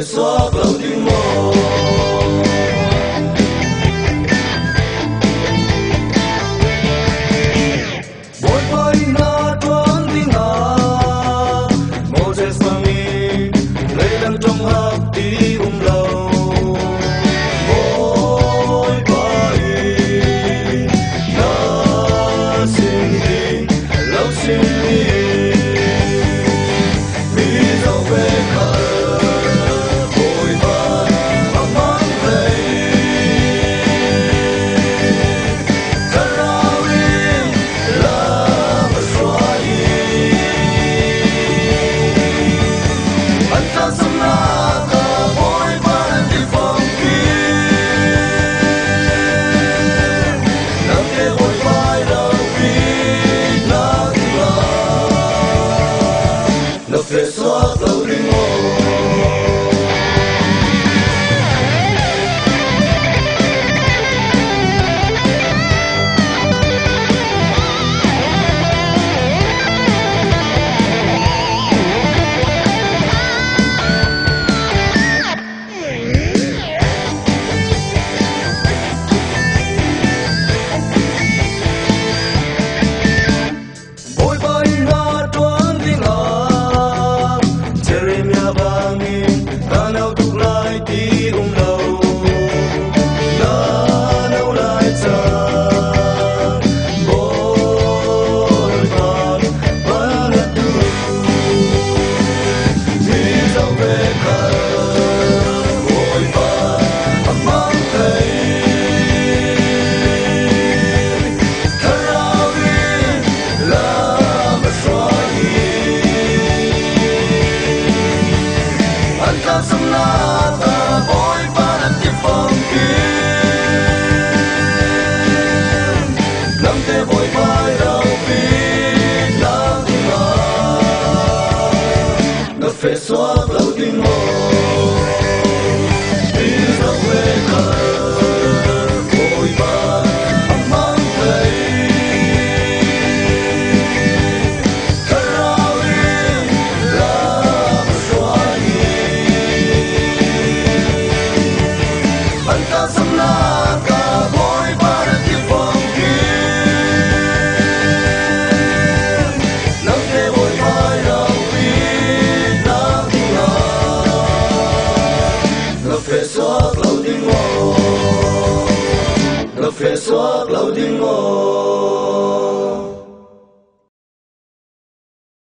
xóa lâu tiếng mơ bồi bay na toán tiếng hà Moses mangi lấy đăng trong hạt tí lâu bồi bay na xin đi lâu xin đi mi dấu về khờ bồi bay bằng mang về về xóa lâu đi ngô bồi bay na toán tiếng hà bangin tanaw tuklay ti umlaw nanaw lai chan bol pan panatu misaw beka boy pan amang kay karawin lamaswagi Hãy subscribe cho kênh Ghiền Mì Gõ để không bỏ lỡ những video hấp dẫn